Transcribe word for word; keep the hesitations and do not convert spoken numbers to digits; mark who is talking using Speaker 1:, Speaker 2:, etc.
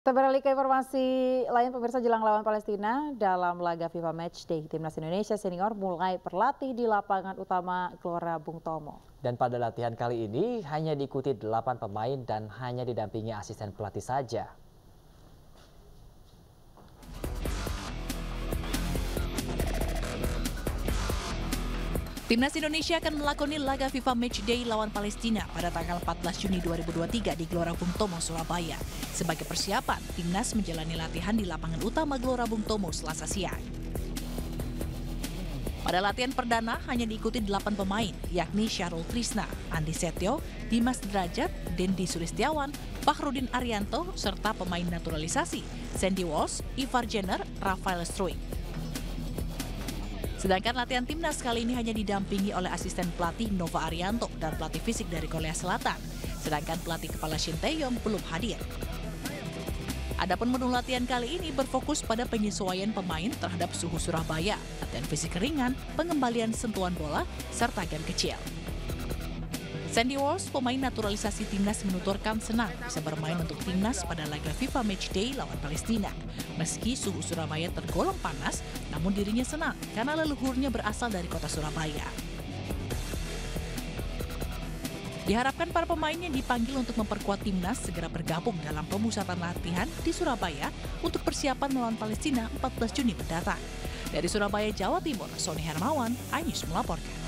Speaker 1: Kita beralih ke informasi lain pemirsa jelang lawan Palestina dalam laga FIFA Matchday. Timnas Indonesia senior mulai berlatih di lapangan utama Gelora Bung Tomo.
Speaker 2: Dan pada latihan kali ini hanya diikuti delapan pemain dan hanya didampingi asisten pelatih saja.
Speaker 3: Timnas Indonesia akan melakoni laga FIFA Matchday lawan Palestina pada tanggal empat belas Juni dua ribu dua puluh tiga di Gelora Bung Tomo, Surabaya. Sebagai persiapan, timnas menjalani latihan di lapangan utama Gelora Bung Tomo Selasa siang. Pada latihan perdana hanya diikuti delapan pemain, yakni Syahrul Trisna, Andi Setio, Dimas Derajat, Dendi Sulistiawan, Fakhrudin Arianto, serta pemain naturalisasi, Sandy Walsh, Ivar Jenner, Rafael Struijk. Sedangkan latihan timnas kali ini hanya didampingi oleh asisten pelatih Nova Arianto dan pelatih fisik dari Korea Selatan. Sedangkan pelatih kepala Shin Tae-yong belum hadir. Adapun menu latihan kali ini berfokus pada penyesuaian pemain terhadap suhu Surabaya, latihan fisik ringan, pengembalian sentuhan bola, serta game kecil. Sandy Walsh, pemain naturalisasi timnas, menuturkan senang bisa bermain untuk timnas pada laga FIFA Matchday lawan Palestina. Meski suhu Surabaya tergolong panas, namun dirinya senang karena leluhurnya berasal dari kota Surabaya. Diharapkan para pemain yang dipanggil untuk memperkuat timnas segera bergabung dalam pemusatan latihan di Surabaya untuk persiapan melawan Palestina empat belas Juni mendatang. Dari Surabaya, Jawa Timur, Sony Hermawan, iNews melaporkan.